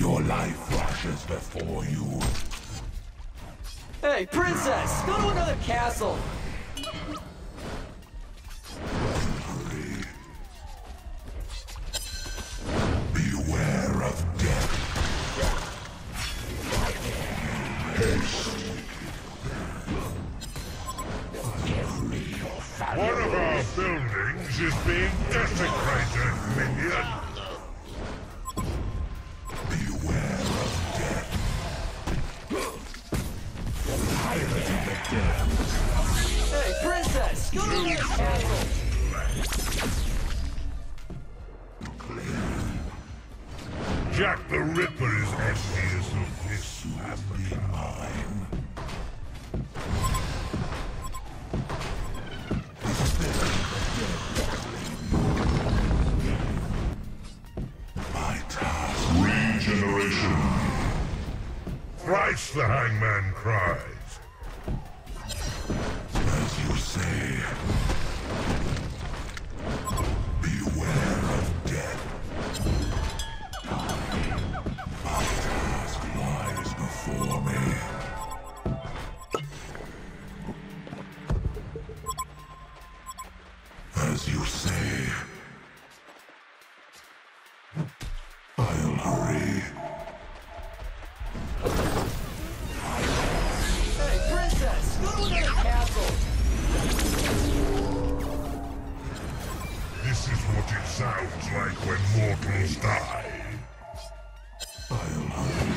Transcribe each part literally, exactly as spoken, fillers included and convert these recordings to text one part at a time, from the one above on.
Your life flashes before you. Hey, princess! Go to another castle! Hurry. Beware of death. Haste. One of our buildings is being desecrated, minion. Beware of death. Hey, princess! Go to another castle! Jack the Ripper is envious of this family. Mine. My task. Regeneration. Thrice the hangman cries. As you say. Beware of death. My task lies before me. As you say. I'll hurry. Hey, princess! Go to another castle! This is what it sounds like when mortals die. I'll hurry.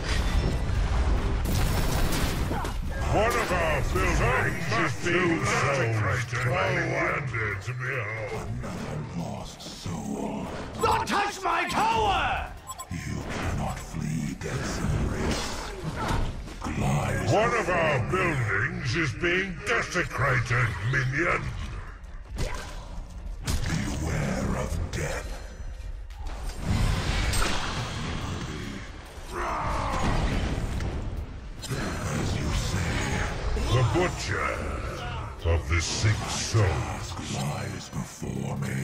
One of our buildings is being desecrated. Wonder to behold. Another lost soul. Don't touch my tower! You cannot flee death's embrace. Glide. One of our buildings is being desecrated, minion. Beware of death. As you say, The butcher of the six souls. task lies before me.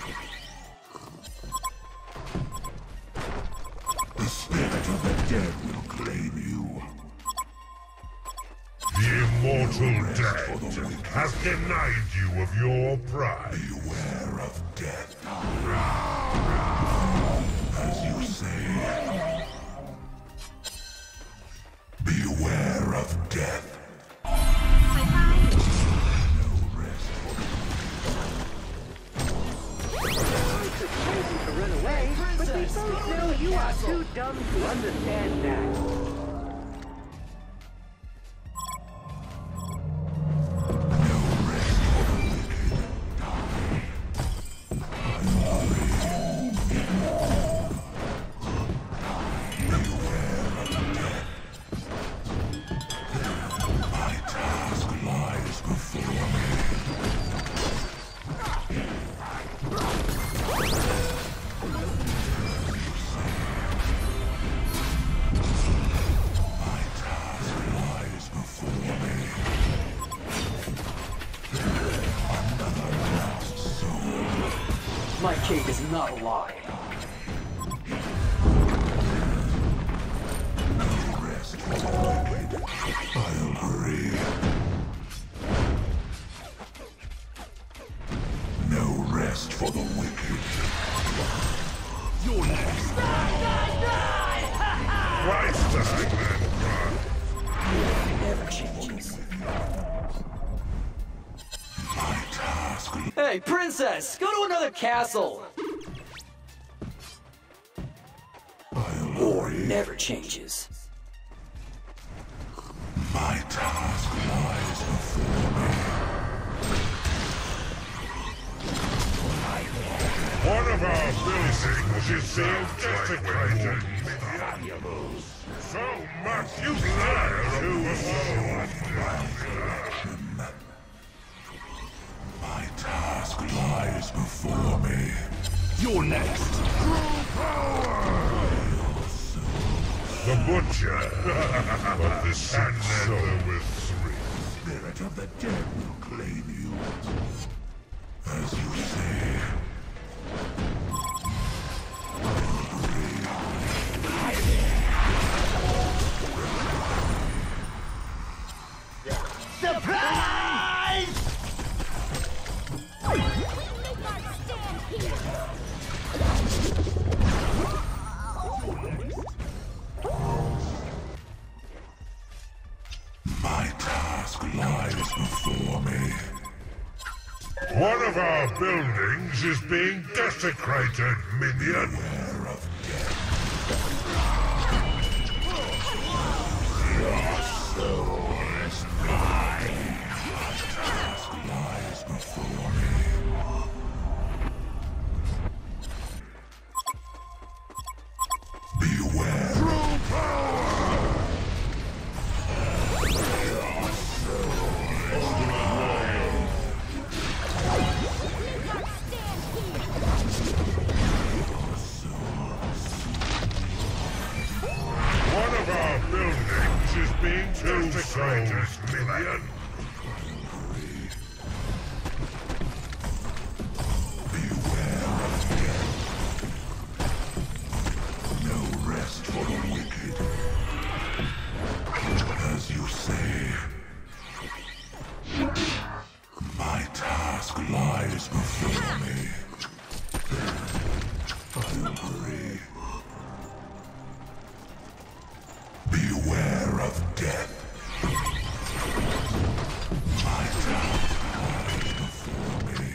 The spirit of the dead will claim you. The immortal dead has denied you of your pride. Beware of death. As you say. Beware of death. No rest for Crazy to run away, but we both know you are too dumb to understand that. no rest for the wicked. Beware of death. My task lies before me. My task lies before me. Another lost soul. My cape is not a lie. No rest for the wicked. I'll hurry. No rest for the wicked. You're next. Thrice the hangman cries. Never changes. My task. Hey, princess! Go to another castle! I'll War hurry. never changes. My task lies before me. One of our buildings is being desecrated. So much you learn to My task lies before me. You're next. The butcher of the six souls with three. Spirit of the dead will claim you. As you say. I'll hurry. My task lies before me. One of our buildings is being desecrated, minion. Beware of death. Your soul is mine. My task lies before me. Beware. True power! One of our buildings is being desecrated, minion. Beware of death. No rest for the wicked. As you say, my task lies before me. I agree. Beware of death. My task lies before me.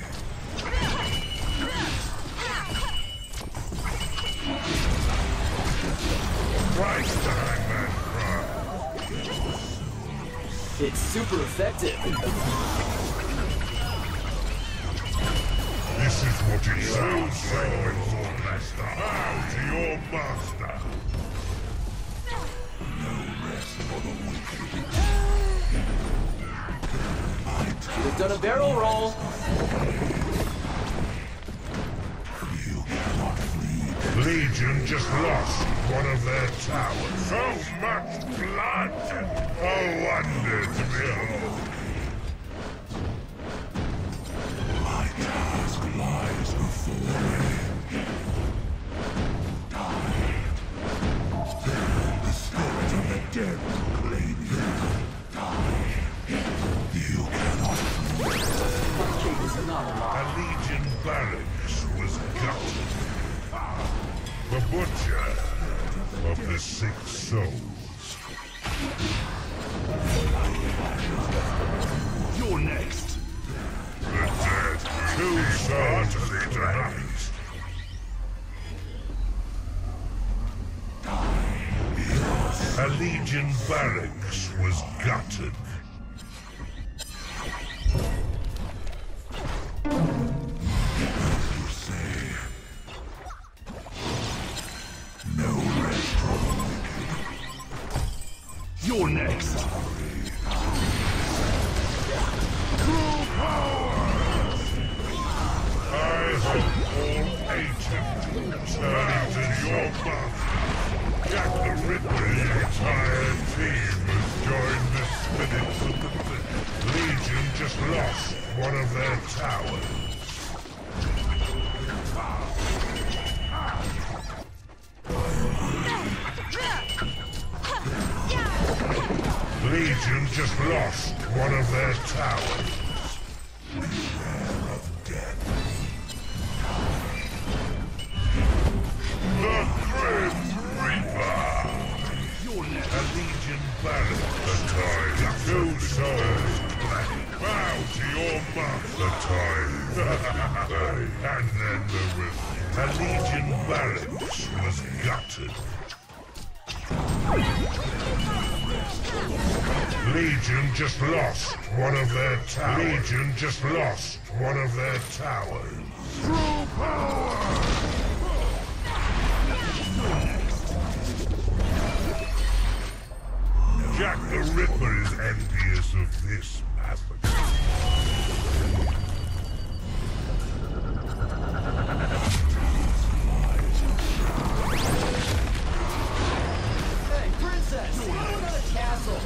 Christ, the hangman cry. It's super effective. This is what it sounds like when your master. Bow to your master. No rest for the wicked. My Should have done a barrel roll. You cannot flee. Legion just lost one of their towers. So much blood! A wonder to behold. My task lies before me. Die. The spirit of the dead proclaim you. Die. You cannot flee. My king is not A alive. Legion barracks was gutted. The butcher of the six souls. You're next. The dead, two souls tonight. A Legion barracks was gutted. You say. No rest for the wicked. You're next. I hope all ancient turn into your master. Jack the Ripper's entire team has joined the spirits of the pit. Legion just lost one of their towers. Legion just lost one of their towers. Beware of death. The Grim Reaper! A Legion barrack. The tide. Two souls clash. Bow to your master. The tide. And then the river. A Legion barracks was gutted. Legion just lost one of their towers. Legion just lost one of their towers. True power! Jack the Ripper is envious of this massacre. Hey, princess! Go to another castle!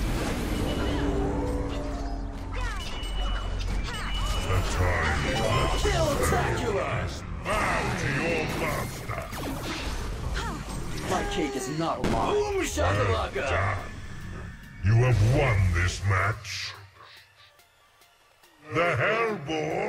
The time is Spectacular! bow to your master. My cake is not alive. Boom shakalaka! Done. You have won this match. The Hellborn